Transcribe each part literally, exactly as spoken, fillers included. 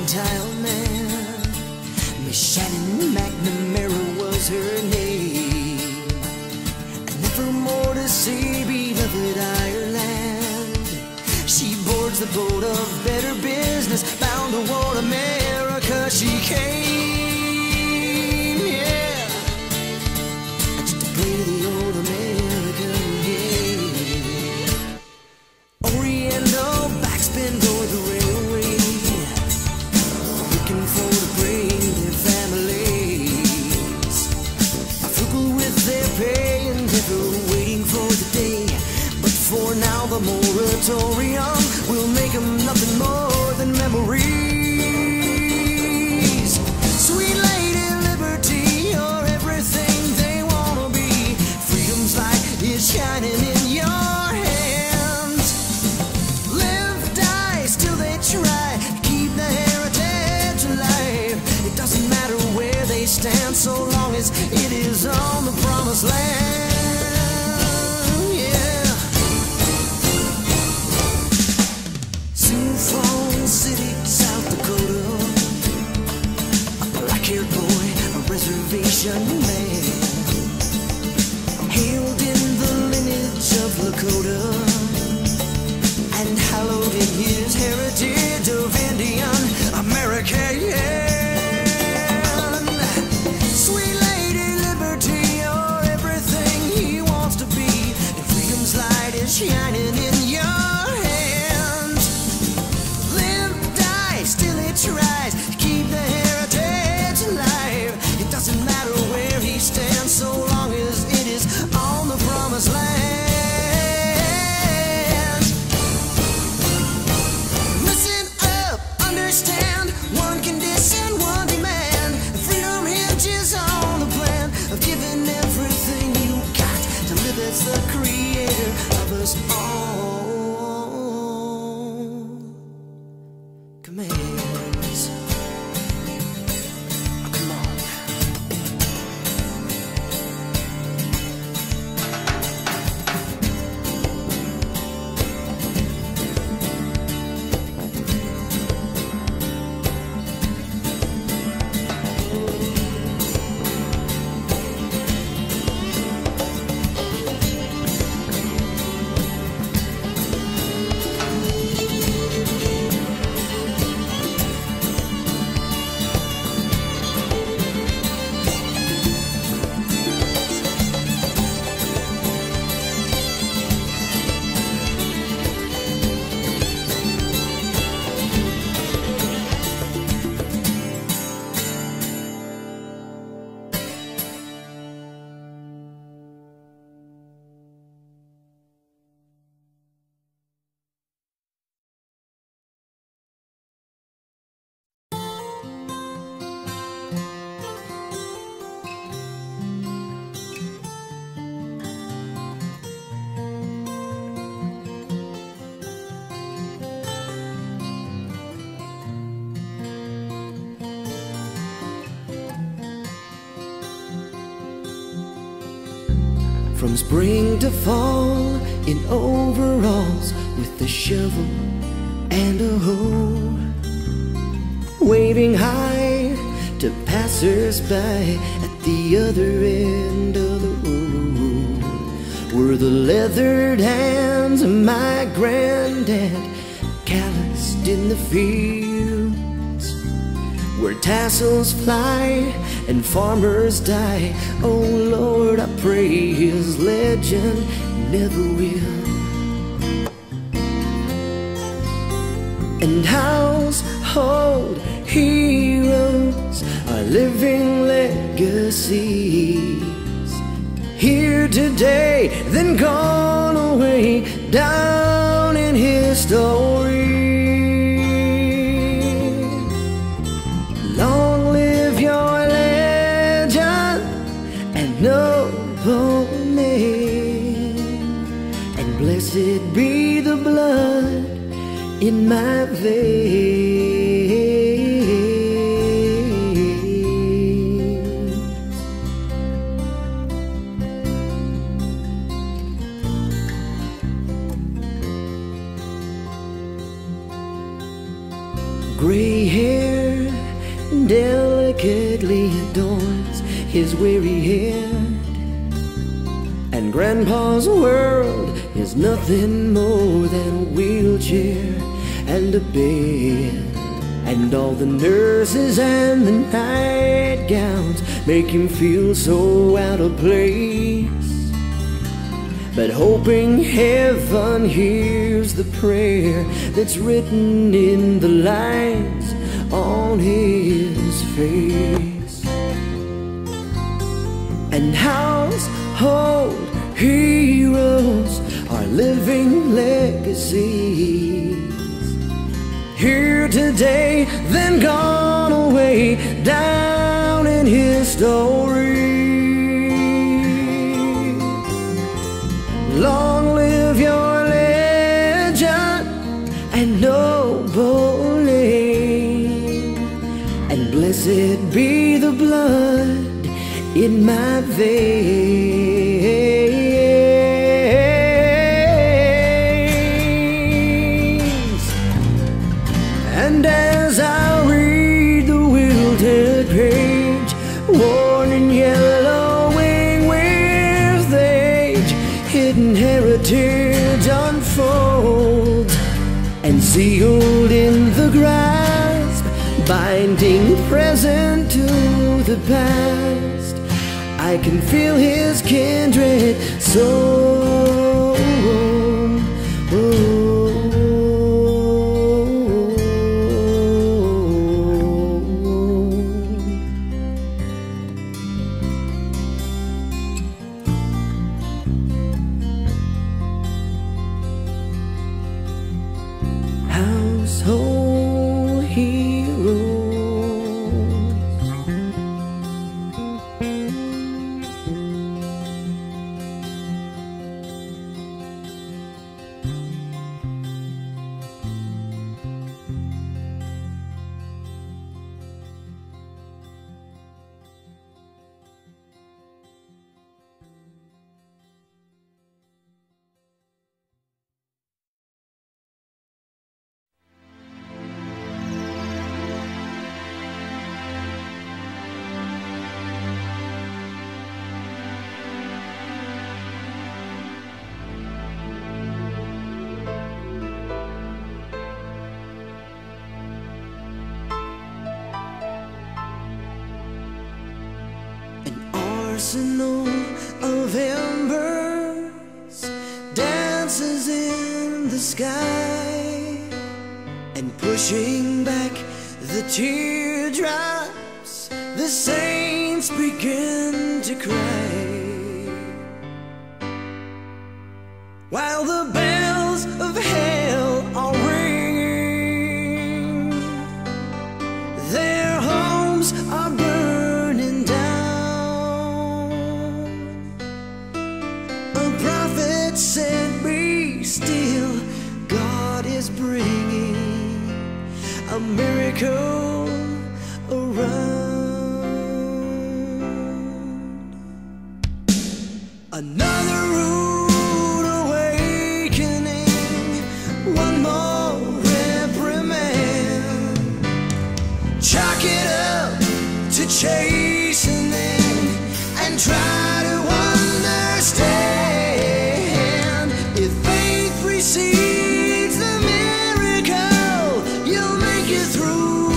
tile man. Miss Shannon McNamara was her name. And never more to see beloved Ireland. She boards the boat of better business, bound toward America she came, yeah, just to play the old American game. Oriental backspin over the railway, looking for to bring their families, frugal with their pay and never waiting for the day. But for now the moratorium will make them nothing more than memories. Sweet lady liberty, you're everything they wanna be. Freedom's light is shining in your hands. Live, die, still they try to keep the heritage alive. It doesn't matter where they stand so long as it is on the promised land. City, South Dakota, a black-haired boy, a reservation man, hailed in the lineage of Lakota, and hallowed in his heritage of Indian American. Sweet lady liberty, you're everything he wants to be, and freedom's light is shining in your tries to keep the heritage alive. It doesn't matter where he stands so long as it is on the promised land. Listen up, understand, one condition, one demand. Freedom hinges on the plan of giving everything you got to live as the creator of us all. Command. From spring to fall in overalls with a shovel and a hoe, waving high to passers-by at the other end of the road, were the leathered hands of my granddad, calloused in the fields, where tassels fly and farmers die. Oh Lord, I pray his legend never will. And household heroes are living legacies, here today, then gone away, down in history. Long live your legend and noble name, and blessed be the blood in my veins. Gray hair delicately adorns his weary head. And Grandpa's world is nothing more than a wheelchair and a bed. And all the nurses and the nightgowns make him feel so out of place. But hoping heaven hears the prayer that's written in the lines on his face. And household heroes are living legacies, here today, then gone away, down in history. Long live your legend and noble name, and blessed be the blood in my veins. And as I read the wilted page, worn and yellowing with age, hidden heritage unfolds, and sealed in the grasp, binding present to the past, I can feel his kindred soul. Household heroes. Arsenal of embers dances in the sky, and pushing back the teardrops, the saints begin to cry, while the bells of hell are ringing. Their homes are burning down. Said, be still, God is bringing a miracle around. Another rude awakening, one more reprimand. Chalk it up to chastening and try to understand. Precedes the miracle, you'll make it through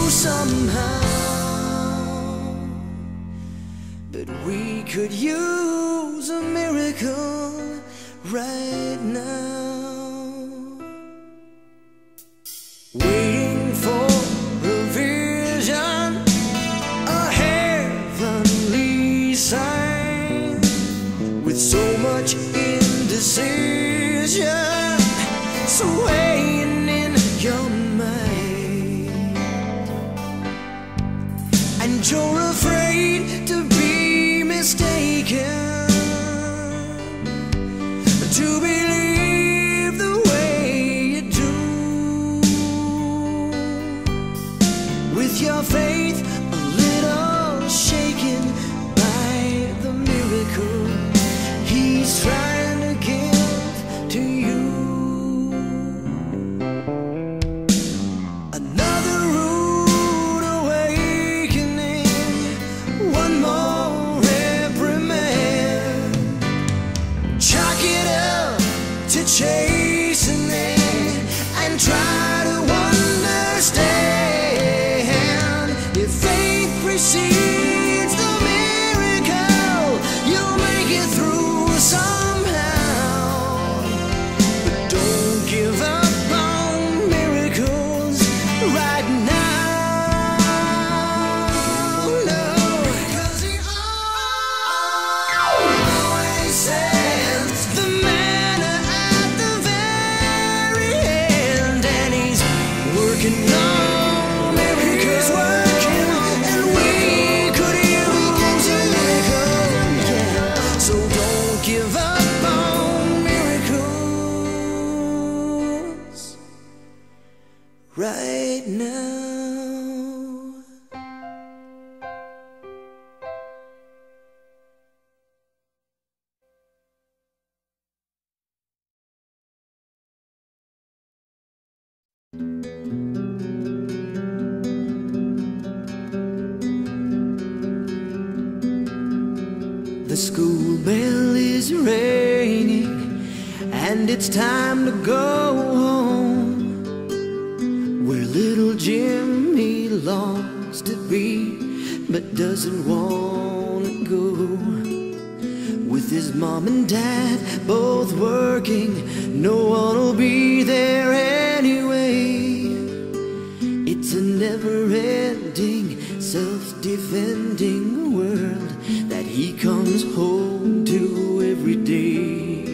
somehow. But we could use a miracle right now. Waiting for a vision, a heavenly sign, with so much indecision swaying in your mind, and you're afraid to be mistaken, to believe the way you do, with your faith a little shaken by the miracle he's trying to give to you. Another rude awakening, to chasing it and try to understand. If faith precedes the miracle, you'll make it through somehow. But don't give up on miracles right now. No, because he always sends the manna at the very end, and he's working on miracles, working, and we could use a miracle, yeah. So don't give up on miracles right now. The school bell is ringing, and it's time to go home, where little Jimmy longs to be, but doesn't want to go. With his mom and dad both working, no one will be there anyway. It's a never-ending, self-defending world that he comes home to every day.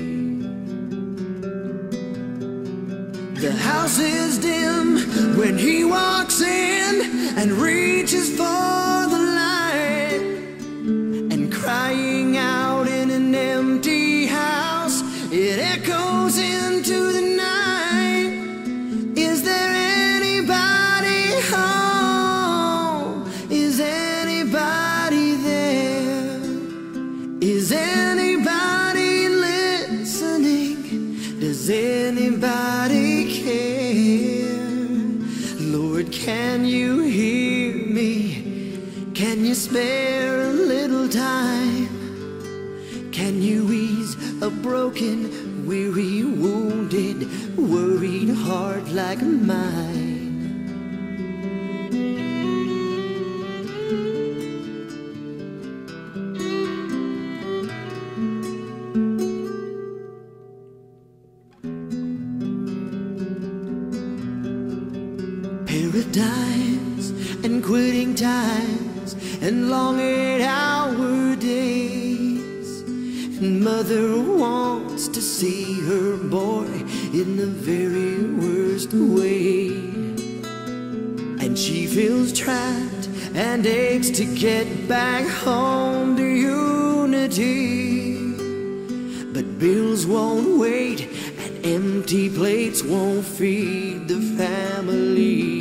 The house is dim when he walks in and reaches for the light, and crying out in an empty house, it echoes into the night. Is there anybody home? Is anybody there? Is anybody listening? Does anybody care? Lord, can you hear me? Can you spare a little time? Can you ease a broken, weary, wounded, worried heart like mine? Paradigms and quitting times and long eight-hour days, and mother wants to see her boy in the very worst way, and she feels trapped and aches to get back home to unity. But bills won't wait, and empty plates won't feed the family.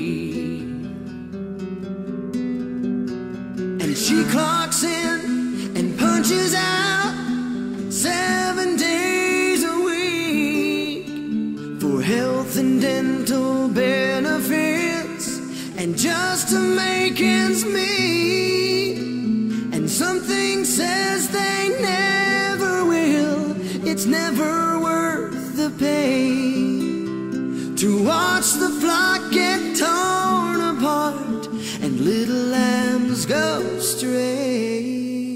And she clocks in and punches out seven days a week for health and dental benefits, and just to make ends meet. And something says they never will. It's never worth the pain to watch the flock get torn apart and little lambs go stray.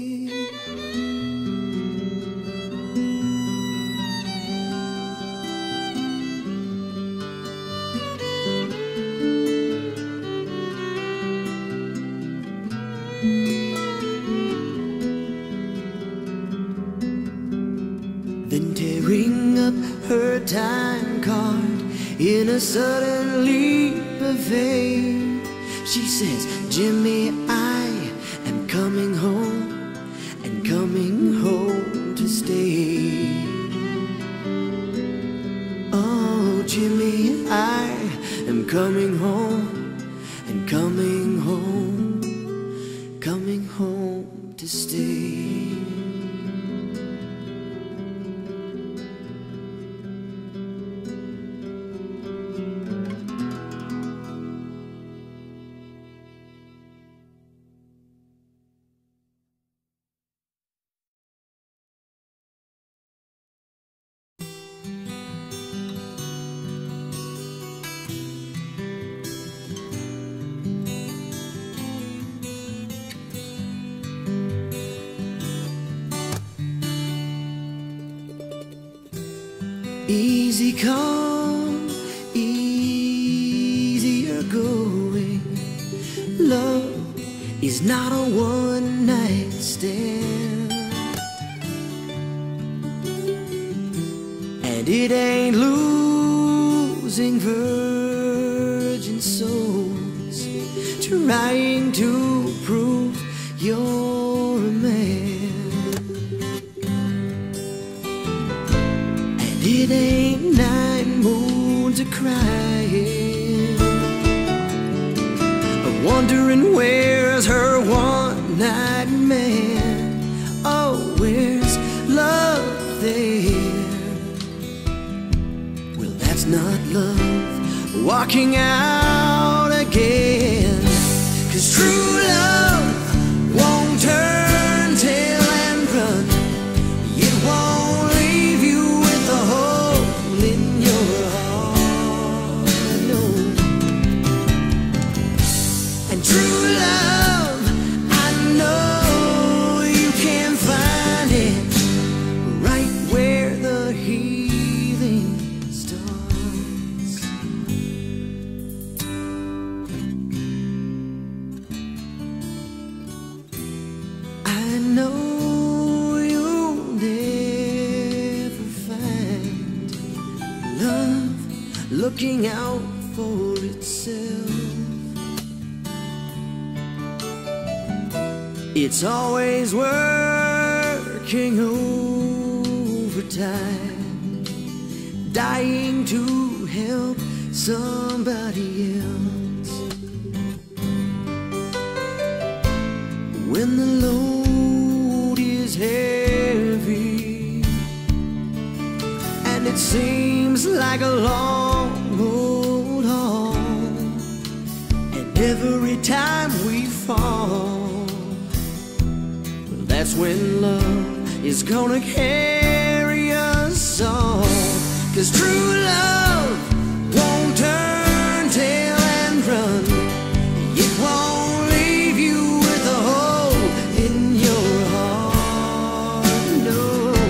Then tearing up her time card in a sudden leap of faith, she says, Jimmy, I am coming home, and coming home to stay. Oh, Jimmy, I am coming home, and coming home, coming home to stay. Easy come, easier going. Love is not a one-night stand, and it ain't losing virgin souls trying to prove you're a man. And it ain't nine moons of crying, wondering where's her one-night man. Oh, where's love there? Well, that's not love walking out again. 'Cause true love won't turn tail and run. It won't leave you with a hole in your heart, no. And true love, I know you can find it right where the healing starts. I know you'll never find love looking out for itself. It's always working overtime, dying to help somebody else. When the load is heavy and it seems like a long old haul, and every time we fall, that's when love is gonna carry us all. 'Cause true love won't turn tail and run. It won't leave you with a hole in your heart, no.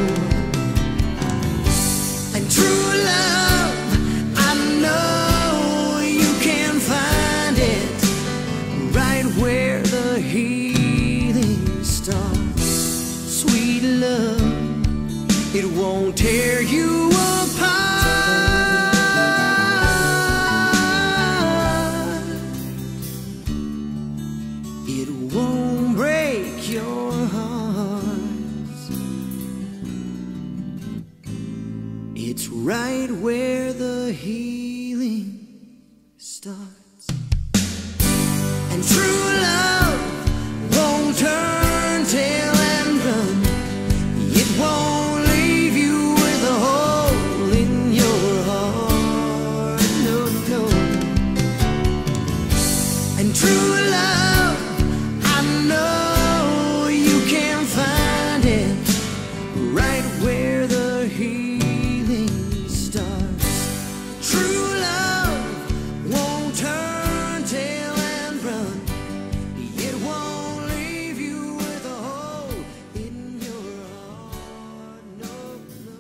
And true love, I know you can find it right where the healing starts. Sweet love, it won't tear you apart. It won't break your heart. It's right where the healing starts. And true love won't turn tail and run. It won't leave you with a hole in your heart, no, no. And true love, I know you can find it right where the healing starts. True love won't turn tail and run. It won't leave you with a hole in your heart, no, no.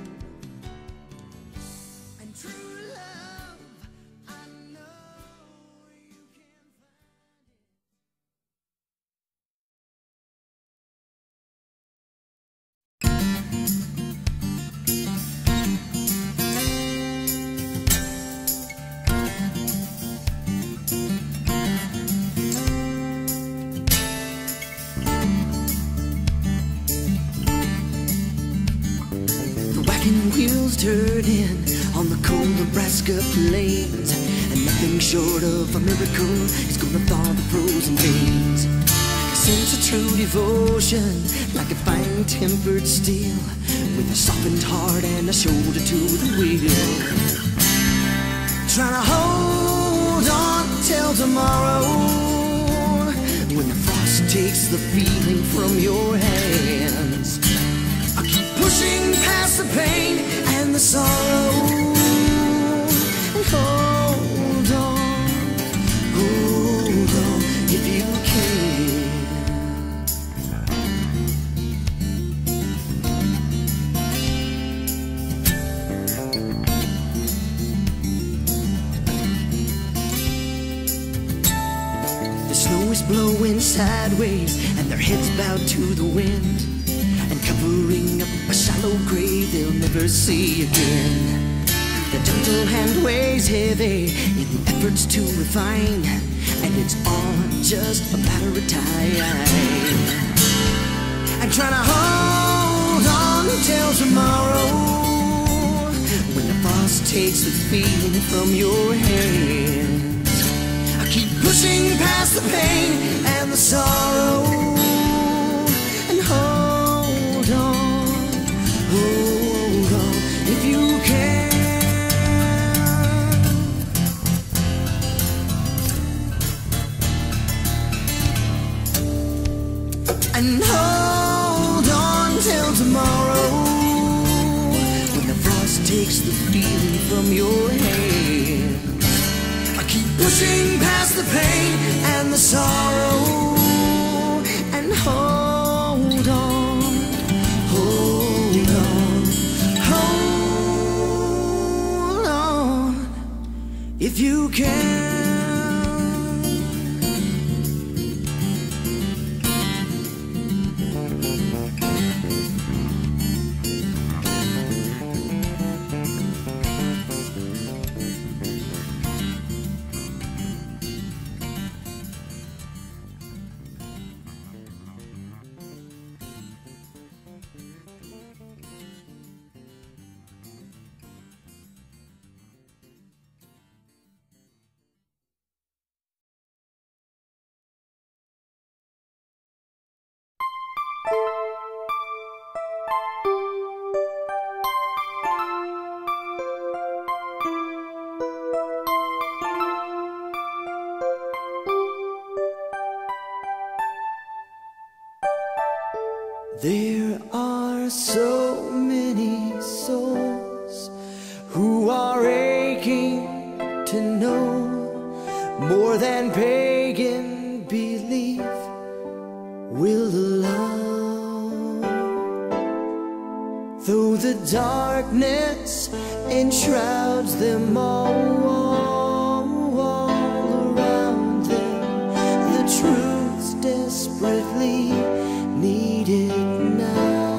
And true love, I know you can find the wagon wheels turning on the cold Nebraska plains, and nothing short of a miracle is gonna thaw the frozen veins. A sense of true devotion, like a fine-tempered steel, with a softened heart and a shoulder to the wheel. Trying to hold on till tomorrow, when the frost takes the feeling from your hands. I keep pushing past the pain and the sorrow, and hold on, hold on if you can. blowing sideways and their heads bowed to the wind, and covering up a shallow grave they'll never see again. The gentle hand weighs heavy in efforts to refine, and it's all just a matter of time. I'm trying to hold on till tomorrow, when the frost takes the feeling from your hands. I keep pushing past the pain and the sorrow, and hold on, hold on if you can. And hold on till tomorrow, when the frost takes the feeling from your hands. I keep pushing past the pain and the sorrow, and hold on, hold on, hold on if you can. There are so many souls who are aching to know more than pagan belief will allow. Though the darkness enshrouds them all, all around them, the truth's desperately needed now.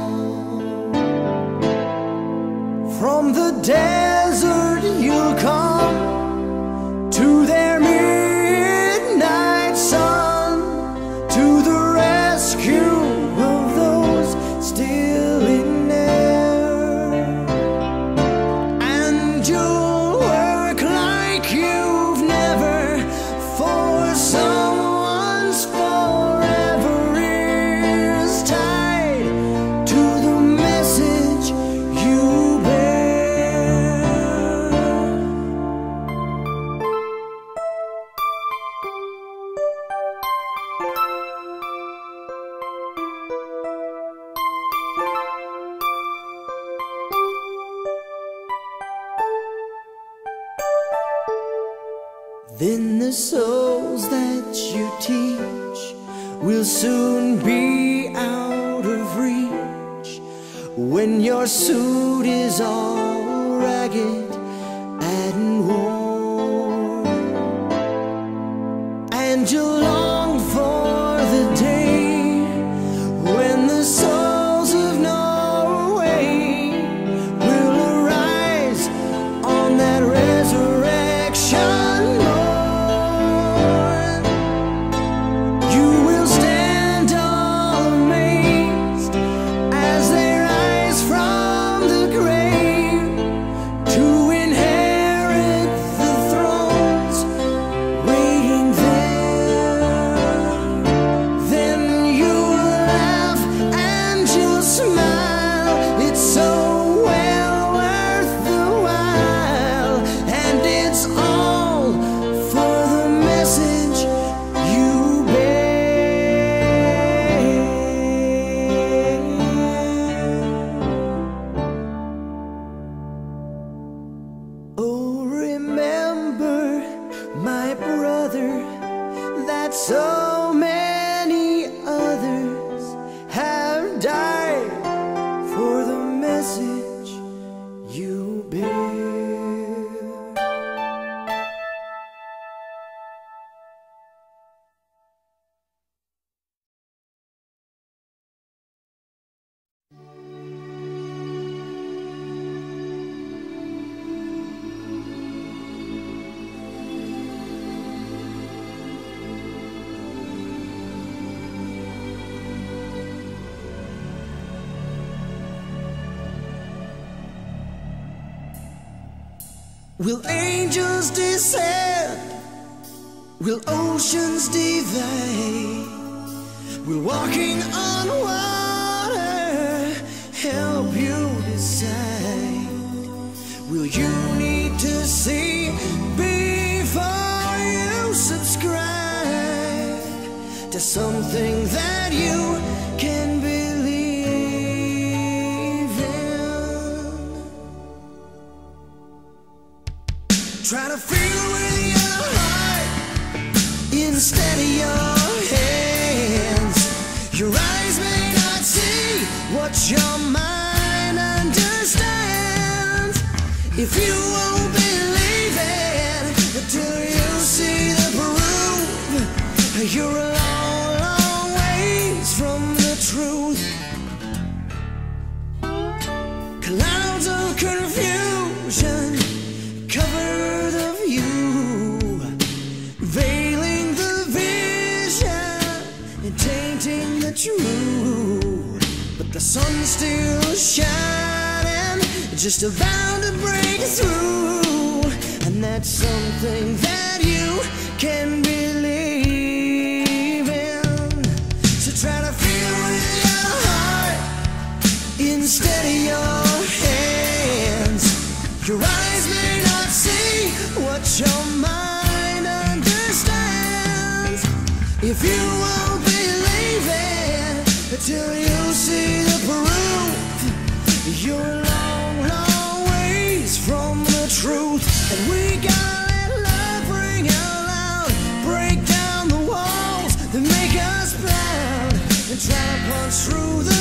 From the desert you'll come to their midnight sun, to the rescue of those still in there. And you'll work like you've never, for someone's forever is tied to the message you bear. Then the souls that you teach will soon be out of reach, when your suit is all ragged and worn, and you long for the day when the souls of Norway will arise on that resurrection. Oh, remember, my brother, that so many others have died for the message you bear. Will angels descend? Will oceans divide? Will walking on water help you decide? Will you need to see before you subscribe to something that you can believe in? Try to feel with your heart instead of your hands. Your eyes may not see what your mind understands. If you won't believe it until you see the proof, you're a long, long ways from the truth. Clouds of confusion cover the view, veiling the vision and tainting the truth. But the sun's still shining, just about to break through, and that's something that you can believe in. So try to feel with your heart instead of your hands. Your eyes may not see what your mind understands. If you won't believe it until you see the proof, you're a long, long ways from the truth. And we gotta let love ring out loud, break down the walls that make us proud, and try to punch through the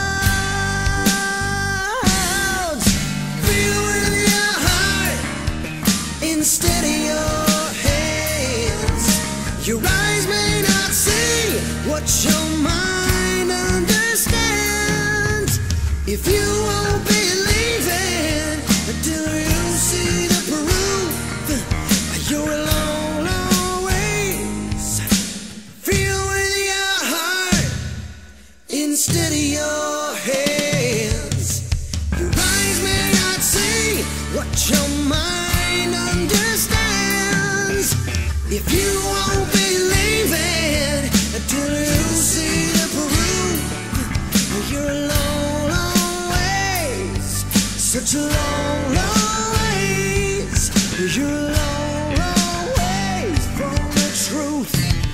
clouds. Feel with your heart instead of your hands. Your eyes may not see what your mind understands. If you won't believe it until you see the proof, you're a long, long ways. Feel with your heart instead of your hands. Your eyes may not see what your mind understands. If you won't believe it until you see the proof, you're a long, long ways, such a long, long ways. You're a long, long ways from the truth.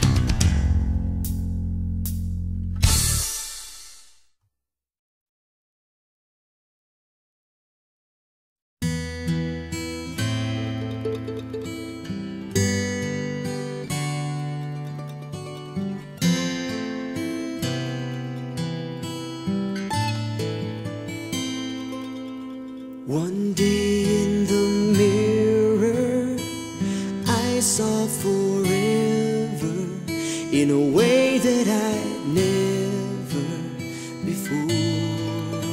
One day in the mirror, I saw forever in a way that I'd never before.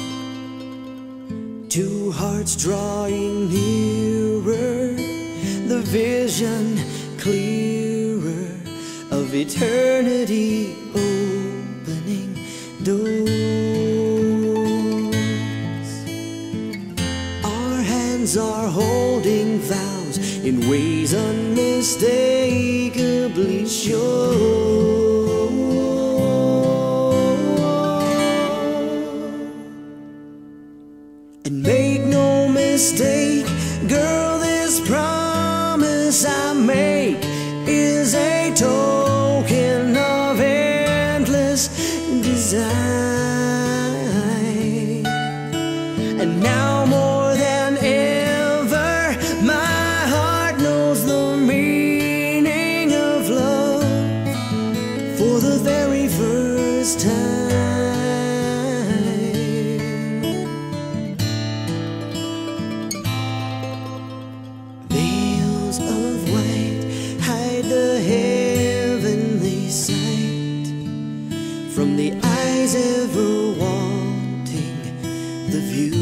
Two hearts drawing nearer, the vision clearer of eternity opening doors. Are holding vows in ways unmistakably sure. And make no mistake, girl, this promise I make is a token of endless desire. And now more than ever, my heart knows the meaning of love for the very first time. Veils of white hide the heavenly sight from the eyes ever wanting the view.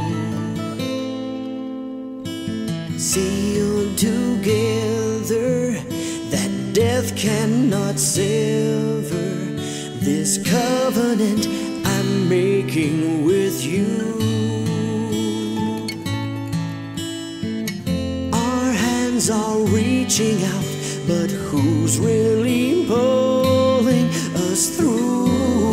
Sealed together that death cannot sever, this covenant I'm making with you. hands are reaching out, but who's really pulling us through?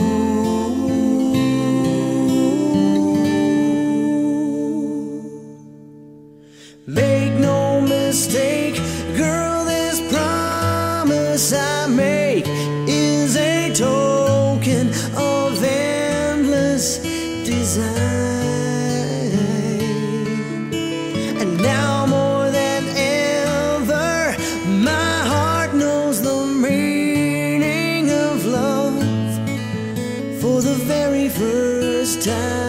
Make no mistake, girl, this promise I make is a token of endless desire. And now more than ever, my heart knows the meaning of love for the very first time.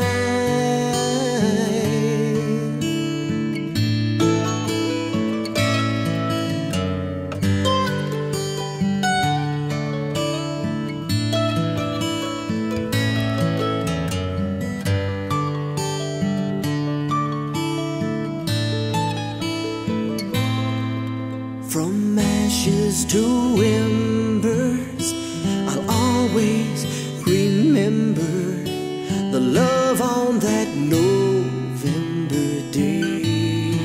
From ashes to embers, I'll always remember the love on that November day.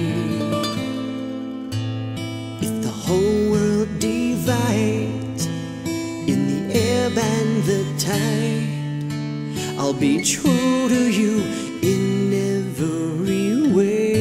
If the whole world divides in the ebb and the tide, I'll be true to you in every way.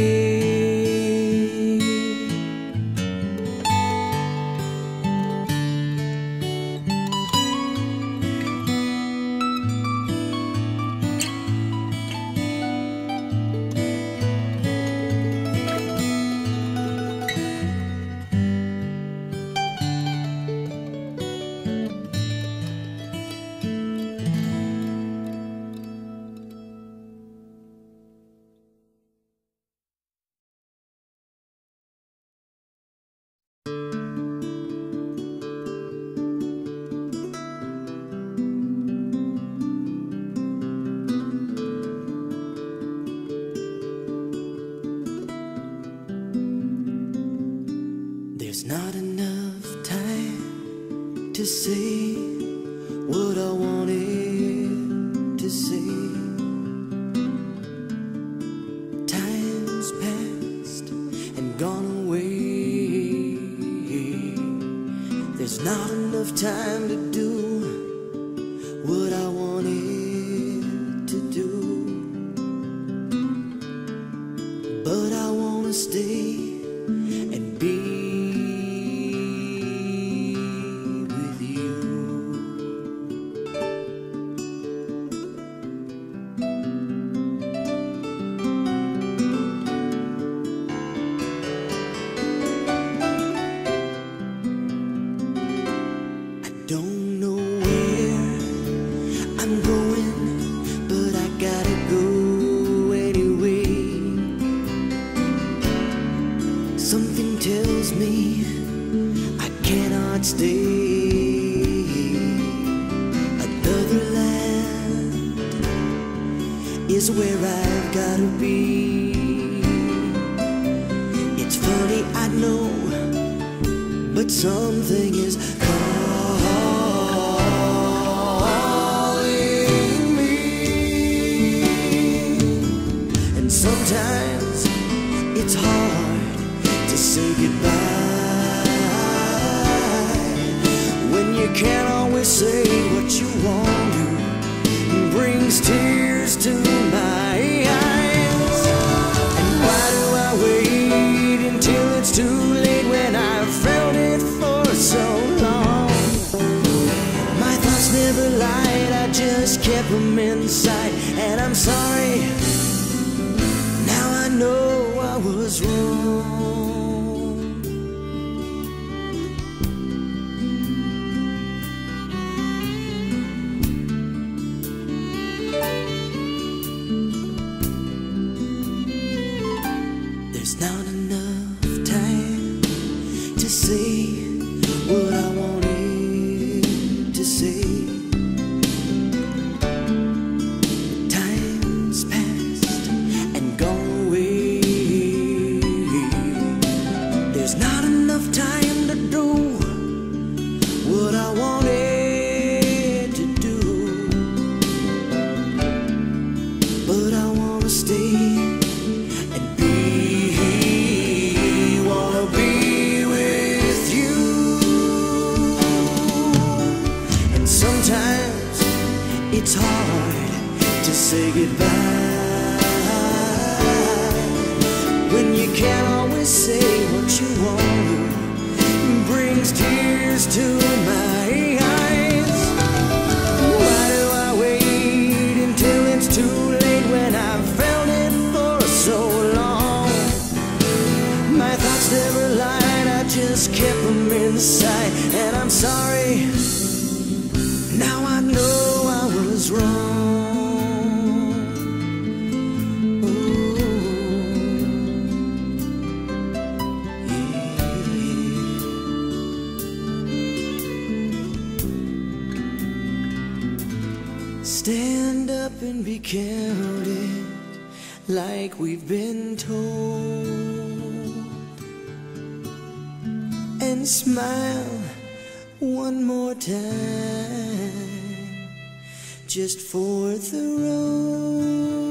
There's not enough time to say what I wanted to say. Time's passed and gone away. There's not enough time to do what I wanted to do, but I wanna stay and be with you. I don't know where I'm going, but I gotta go anyway. Something tells me I cannot stay. Another land is where I've gotta be. It's funny, I know, but something is calling me. And sometimes it's hard to say goodbye when you can't always say what you want to. It brings tears to my eyes. And why do I wait until it's too late when I've felt it for so long? My thoughts never lied, I just kept them inside. And I'm sorry, now I know I was wrong. There's not enough time to say what I wanted to say. Time's passed and gone away. There's not enough time to do what I wanted to do, but I wanna stay and be, wanna be say what you want to brings tears to my eyes. Why do I wait until it's too late when I've felt it for so long? My thoughts never lied, I just kept them inside. And I'm sorry, now I know I was wrong. Stand up and be counted like we've been told, and smile one more time just for the road.